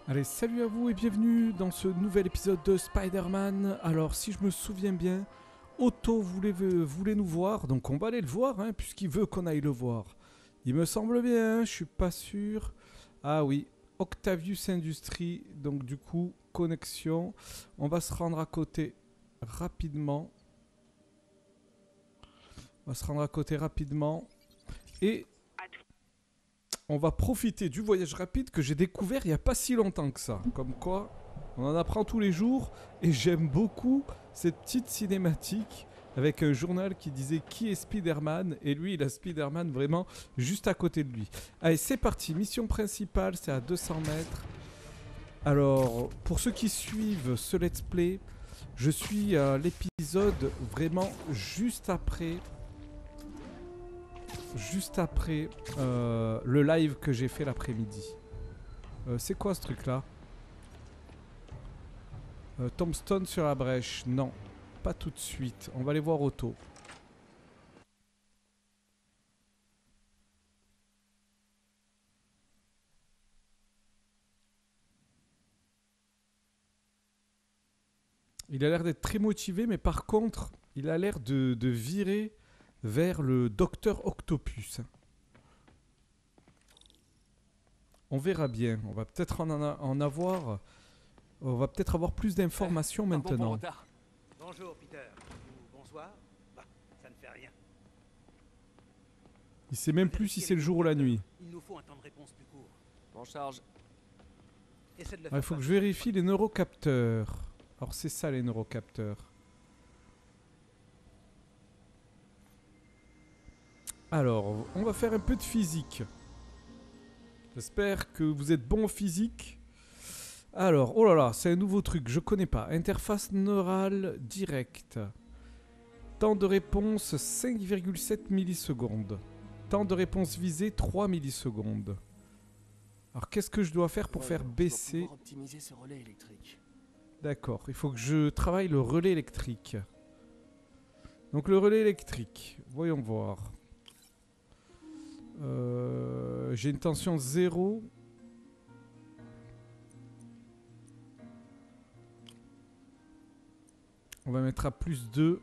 Allez, salut à vous et bienvenue dans ce nouvel épisode de Spider-Man. Alors, si je me souviens bien, Otto voulait nous voir, donc on va aller le voir, hein, puisqu'il veut qu'on aille le voir. Il me semble bien, hein, je suis pas sûr. Ah oui, Octavius Industries, donc du coup, connexion. On va se rendre à côté rapidement. Et on va profiter du voyage rapide que j'ai découvert il n'y a pas si longtemps que ça. Comme quoi, on en apprend tous les jours. Et j'aime beaucoup cette petite cinématique avec un journal qui disait qui est Spider-Man. Et lui, il a Spider-Man vraiment juste à côté de lui. Allez, c'est parti. Mission principale, c'est à 200 mètres. Alors, pour ceux qui suivent ce let's play, je suis à l'épisode vraiment juste après le live que j'ai fait l'après-midi. C'est quoi ce truc là? Tombstone sur la brèche. Non, pas tout de suite. On va aller voir Otto. Il a l'air d'être très motivé, mais par contre, il a l'air de virer vers le Docteur Octopus. On verra bien. On va peut-être en avoir. On va peut-être avoir plus d'informations maintenant. Bonjour Peter. Ou bonsoir. Bah, ça ne fait rien. Il sait même plus si c'est le jour ou la nuit. Il nous faut un temps de réponse plus court. En charge. Essaie de le Il faire faut que je passer. vérifie les neurocapteurs. Alors c'est ça les neurocapteurs. Alors, on va faire un peu de physique. J'espère que vous êtes bon en physique. Alors, oh là là, c'est un nouveau truc, je connais pas. Interface neurale directe. Temps de réponse 5,7 millisecondes. Temps de réponse visé 3 millisecondes. Alors, qu'est-ce que je dois faire pour faire baisser... Pour optimiser ce relais électrique. D'accord, il faut que je travaille le relais électrique. Donc le relais électrique, voyons voir. J'ai une tension 0. On va mettre à plus 2.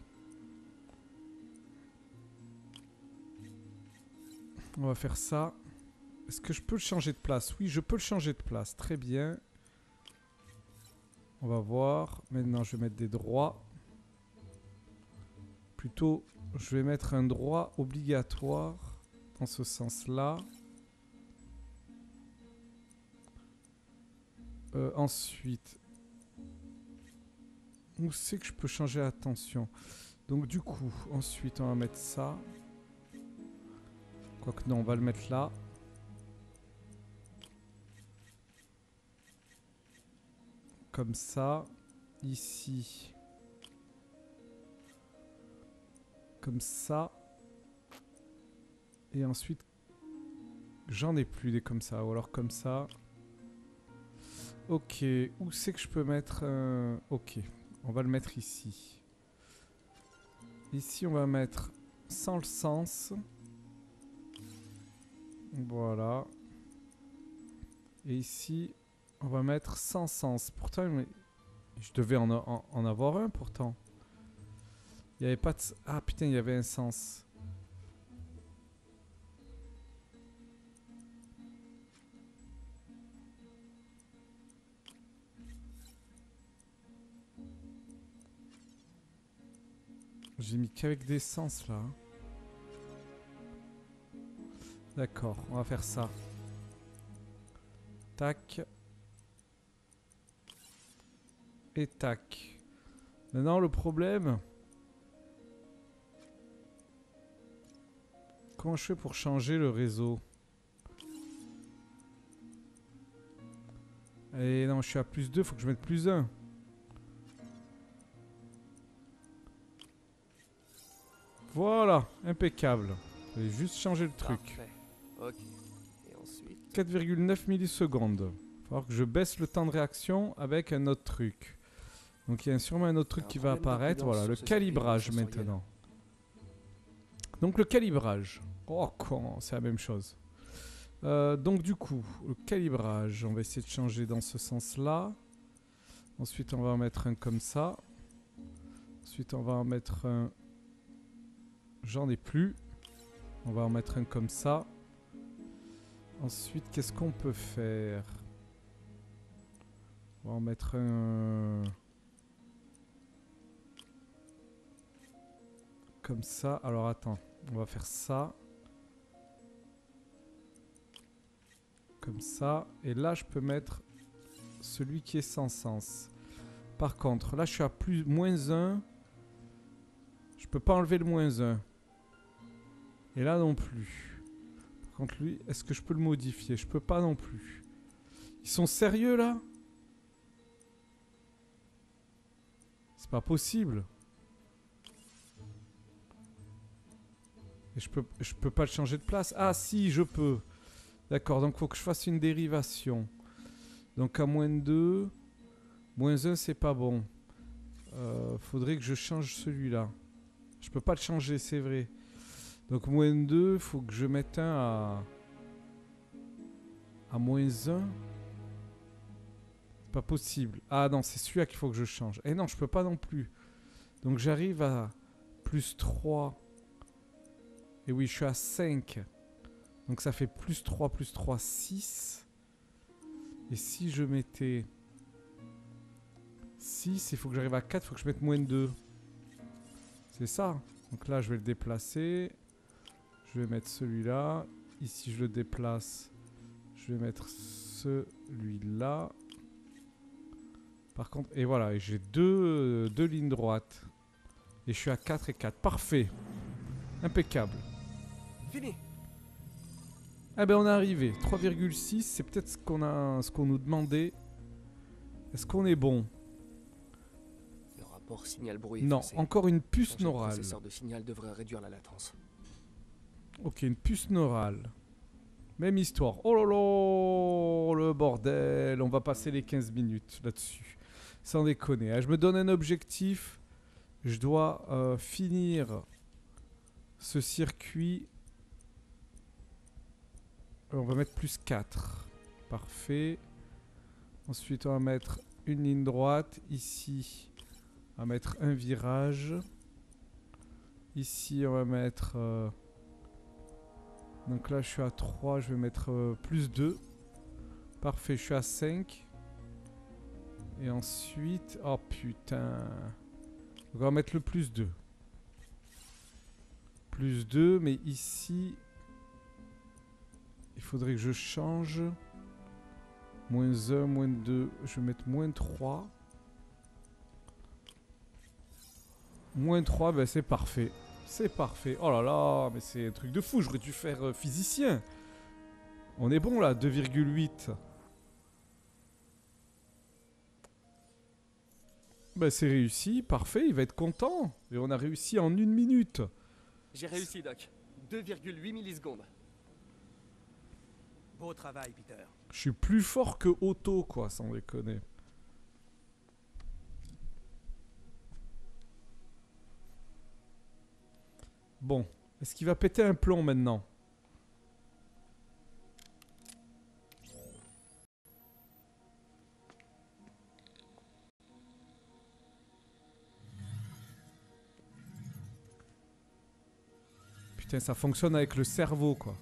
On va faire ça. Est-ce que je peux le changer de place? Oui, je peux le changer de place. Très bien. On va voir. Maintenant, je vais mettre des droits. Plutôt, je vais mettre un droit obligatoire dans ce sens-là. Ensuite, où c'est que je peux changer la tension? Donc du coup, ensuite, on va mettre ça. Quoique non, on va le mettre là. Comme ça. Ici. Comme ça. Et ensuite, j'en ai plus des comme ça. Ou alors comme ça. Ok, où c'est que je peux mettre ok, on va le mettre ici. Ici, on va mettre sans le sens. Voilà. Et ici, on va mettre sans sens. Pourtant, je devais en avoir un pourtant. Il n'y avait pas de... Ah putain, il y avait un sens. J'ai mis qu'avec des sens là. D'accord, on va faire ça. Tac. Et tac. Maintenant le problème... Comment je fais pour changer le réseau? Et non, je suis à plus 2, faut que je mette plus 1. Voilà, impeccable. Je vais juste changer le truc. Parfait. Ok. Et ensuite. 4,9 millisecondes. Il va falloir que je baisse le temps de réaction avec un autre truc. Donc il y a sûrement un autre truc qui va apparaître. Voilà, le calibrage maintenant. Donc le calibrage. Oh, comment c'est la même chose. Donc du coup, le calibrage, on va essayer de changer dans ce sens-là. Ensuite, on va en mettre un comme ça. Ensuite, on va en mettre un... J'en ai plus. On va en mettre un comme ça. Ensuite, qu'est-ce qu'on peut faire? On va en mettre un... Comme ça. Alors attends, on va faire ça. Comme ça. Et là, je peux mettre celui qui est sans sens. Par contre, là, je suis à -1. Je peux pas enlever le -1. Et là non plus. Par contre, lui, est-ce que je peux le modifier? Je peux pas non plus. Ils sont sérieux, là? C'est pas possible. Et je peux pas le changer de place. Ah si, je peux. D'accord, donc faut que je fasse une dérivation. Donc à -2. -1, c'est pas bon. Faudrait que je change celui-là. Je peux pas le changer, c'est vrai. Donc -2, faut que je mette un à -1. C'est pas possible. Ah non, c'est celui-là qu'il faut que je change. Eh non, je peux pas non plus. Donc j'arrive à +3. Et oui, je suis à 5. Donc ça fait +3, +3, 6. Et si je mettais 6, il faut que j'arrive à 4, il faut que je mette -2. C'est ça. Donc là, je vais le déplacer. Je vais mettre celui-là. Ici, je le déplace. Je vais mettre celui-là. Par contre, et voilà, j'ai deux lignes droites. Et je suis à 4 et 4. Parfait. Impeccable. Fini. Ah ben on est arrivé. 3,6, c'est peut-être ce qu'on nous demandait. Est-ce qu'on est bon? Le rapport signal-bruit. Non, encore une puce Changer le neurale. processeur de signal devrait réduire la latence. Ok, une puce neurale. Même histoire. Oh là là, le bordel. On va passer les 15 minutes là-dessus. Sans déconner. Ah, je me donne un objectif. Je dois finir ce circuit. On va mettre +4. Parfait. Ensuite, on va mettre une ligne droite. Ici, on va mettre un virage. Ici, on va mettre... Donc là, je suis à 3. Je vais mettre +2. Parfait, je suis à 5. Et ensuite... Oh putain. Donc on va mettre le +2. +2, mais ici... Il faudrait que je change. -1, -2. Je vais mettre -3. -3, ben c'est parfait. C'est parfait. Oh là là, mais c'est un truc de fou. J'aurais dû faire physicien. On est bon là, 2,8. Ben c'est réussi, parfait. Il va être content. Et on a réussi en 1 minute. J'ai réussi, Doc. 2,8 millisecondes. Beau travail, Peter. Je suis plus fort que Otto, quoi, sans déconner. Bon, est-ce qu'il va péter un plomb maintenant? Putain, ça fonctionne avec le cerveau, quoi.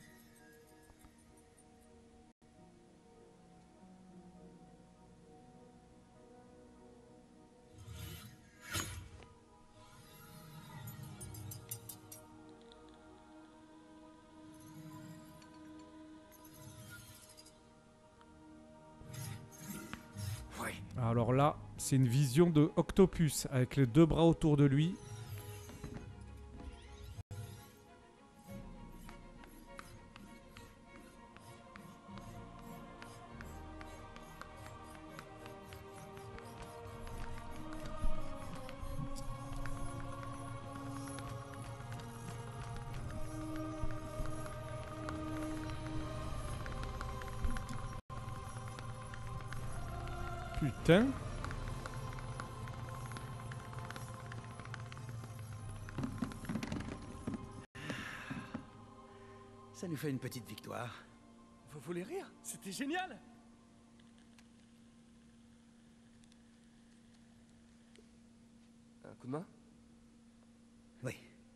Alors là, c'est une vision de Octopus avec les 2 bras autour de lui. Putain. Ça nous fait une petite victoire. Vous voulez rire? C'était génial! Un coup de main? Oui.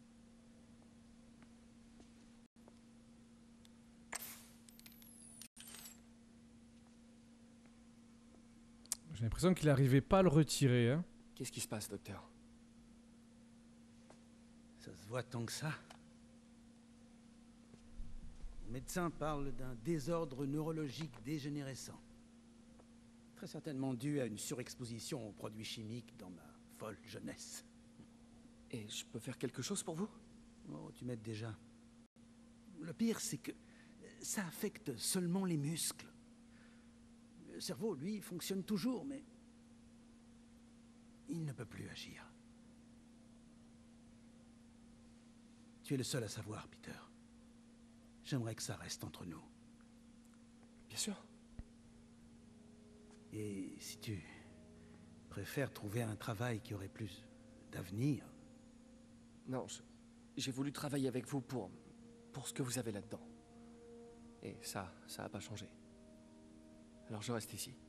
J'ai l'impression qu'il n'arrivait pas à le retirer. Hein. Qu'est-ce qui se passe, docteur? Ça se voit tant que ça. Le médecin parle d'un désordre neurologique dégénérescent. Très certainement dû à une surexposition aux produits chimiques dans ma folle jeunesse. Et je peux faire quelque chose pour vous? Oh, tu m'aides déjà. Le pire, c'est que ça affecte seulement les muscles. Le cerveau, lui, fonctionne toujours, mais il ne peut plus agir. Tu es le seul à savoir, Peter. J'aimerais que ça reste entre nous. Bien sûr. Et si tu préfères trouver un travail qui aurait plus d'avenir... Non, j'ai voulu travailler avec vous pour ce que vous avez là-dedans. Et ça a pas changé. Alors je reste ici.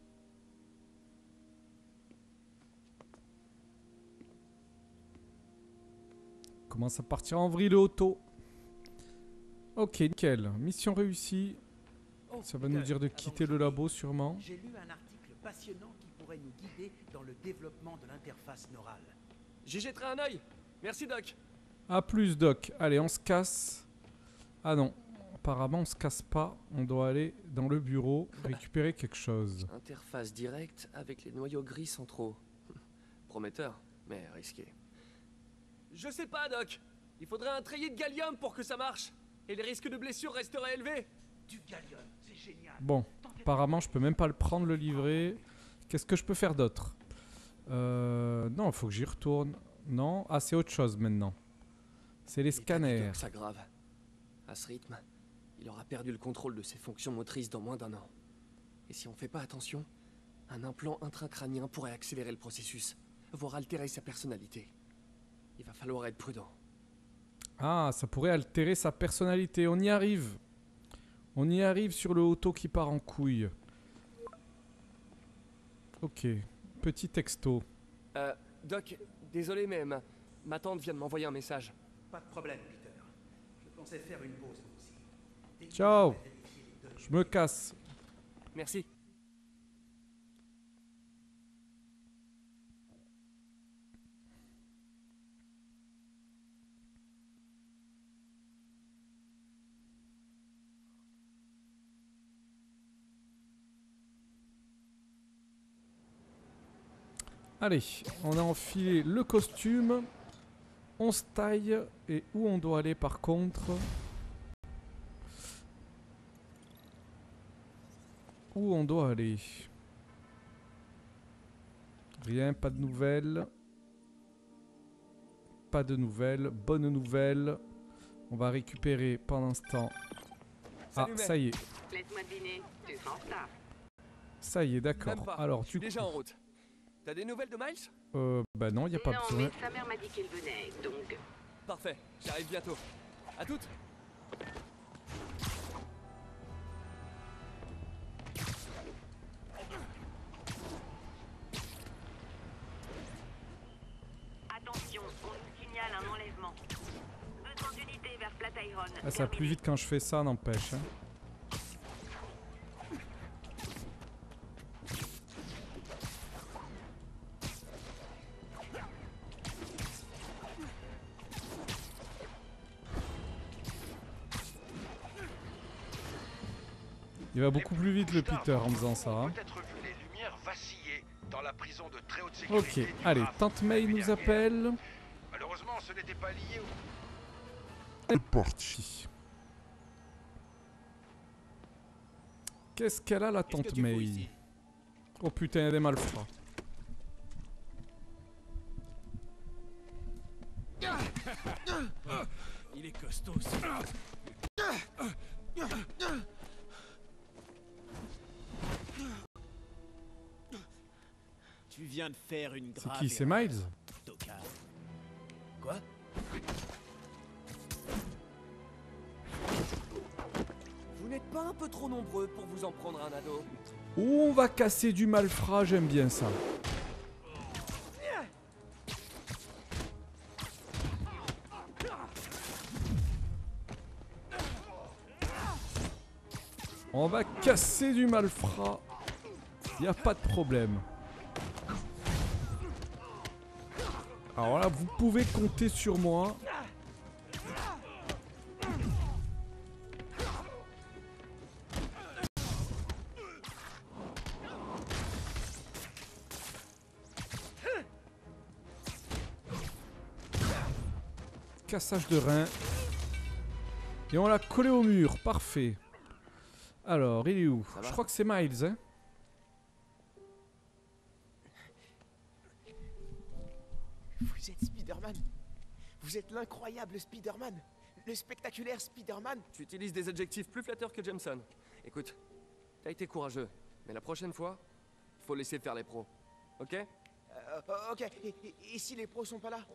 Commence à partir en vrille auto. Ok, nickel. Mission réussie. Oh, Ça va nous dire de quitter le labo sûrement. J'ai lu un article passionnant qui pourrait nous guider dans le développement de l'interface neurale. J'y jetterai un œil. Merci, Doc. A plus, Doc. Allez, on se casse. Ah non, apparemment on se casse pas. On doit aller dans le bureau récupérer quelque chose. Interface directe avec les noyaux gris centraux. Prometteur, mais risqué. Je sais pas, Doc. Il faudrait un treillis de gallium pour que ça marche. Et les risques de blessures resteraient élevés. Du gallium, c'est génial. Bon, apparemment je peux même pas le prendre, le livret. Qu'est-ce que je peux faire d'autre? Non, il faut que j'y retourne. Non, ah c'est autre chose maintenant. C'est les scanners. Ça grave. À ce rythme, il aura perdu le contrôle de ses fonctions motrices dans moins d'1 an. Et si on fait pas attention, un implant intracrânien pourrait accélérer le processus, voire altérer sa personnalité. Il va falloir être prudent. Ah, ça pourrait altérer sa personnalité. On y arrive. On y arrive sur le auto qui part en couille. Ok. Petit texto. Doc, désolé mais ma tante vient de m'envoyer un message. Pas de problème, Peter. Je pensais faire une pause aussi. Ciao. Je me casse. Merci. Allez, on a enfilé le costume. On se taille. Et où on doit aller par contre? Où on doit aller? Rien, pas de nouvelles. Pas de nouvelles. Bonne nouvelle. On va récupérer pendant ce temps. Ah, ça y est. Laisse-moi deviner, tu seras en retard. Ça y est, d'accord. Même pas. Alors, Je suis du déjà coup... en route. T'as des nouvelles de Miles? Bah non, y a pas Non, besoin. mais sa mère m'a dit qu'il venait, donc... Parfait, j'arrive bientôt. À toutes. Attention, on nous signale un enlèvement. Besoin d'unité vers Flatiron. Ah, ça va plus vite quand je fais ça, n'empêche. Hein. Il va beaucoup plus vite le Peter en faisant ça. Hein. Ok, allez, Tante May nous appelle. Malheureusement, ce n'était pas lié au... C'est parti. Qu'est-ce qu'elle a la Tante May? Oh putain, il y a des malfrats. Il est costaud. Tu viens de faire une C'est grave qui? C'est erreur, Miles? tocard. Quoi? Vous n'êtes pas un peu trop nombreux pour vous en prendre un ado. On va casser du malfrat, j'aime bien ça. On va casser du malfrat. Y a pas de problème. Alors là, vous pouvez compter sur moi. Cassage de rein. Et on l'a collé au mur, parfait. Alors, il est où? Je crois que c'est Miles, hein. Vous êtes Spider-Man. Vous êtes l'incroyable Spider-Man. Le spectaculaire Spider-Man. Tu utilises des adjectifs plus flatteurs que Jameson. Écoute, t'as été courageux, mais la prochaine fois, il faut laisser faire les pros. Ok? Ok, et si les pros sont pas là?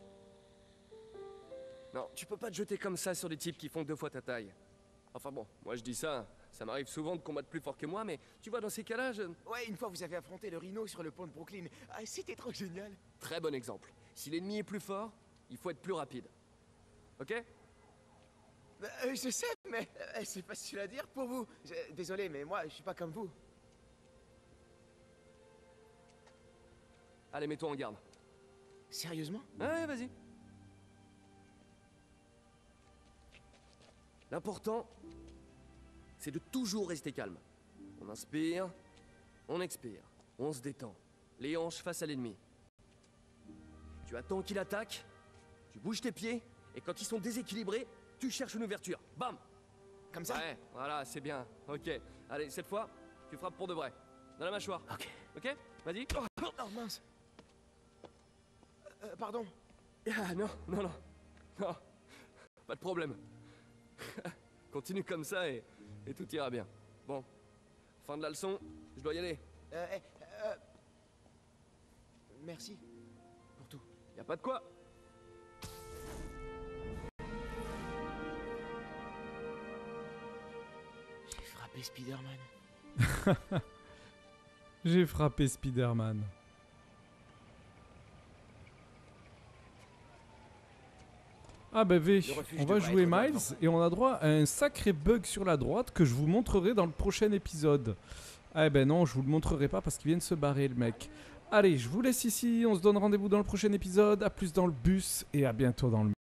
Non, tu peux pas te jeter comme ça sur des types qui font 2 fois ta taille. Enfin bon, moi je dis ça, ça m'arrive souvent de combattre plus fort que moi, mais tu vois, dans ces cas-là, Ouais, une fois vous avez affronté le Rhino sur le pont de Brooklyn. Ah, c'était trop génial. Très bon exemple. Si l'ennemi est plus fort, il faut être plus rapide. Ok? Je sais, mais c'est facile à dire pour vous. Désolé, mais moi, je suis pas comme vous. Allez, mets-toi en garde. Sérieusement? Ouais, vas-y. L'important, c'est de toujours rester calme. On inspire, on expire, on se détend. Les hanches face à l'ennemi. Tu attends qu'il attaque, tu bouges tes pieds, et quand ils sont déséquilibrés, tu cherches une ouverture. Bam! Comme ça? Ouais, voilà, c'est bien. Ok. Allez, cette fois, tu frappes pour de vrai. Dans la mâchoire. Ok. Ok? Vas-y. Oh mince. Pardon. Ah non, non, non. Non. Pas de problème. Continue comme ça et tout ira bien. Bon. Fin de la leçon, je dois y aller. Merci. Pour tout. Y a pas de quoi. J'ai frappé Spider-Man. J'ai frappé Spider-Man. Ah bah V, on va jouer Miles et on a droit à un sacré bug sur la droite que je vous montrerai dans le prochain épisode. Ah ben non, je vous le montrerai pas parce qu'il vient de se barrer le mec. Allez, je vous laisse ici, on se donne rendez-vous dans le prochain épisode, à plus dans le bus et à bientôt dans le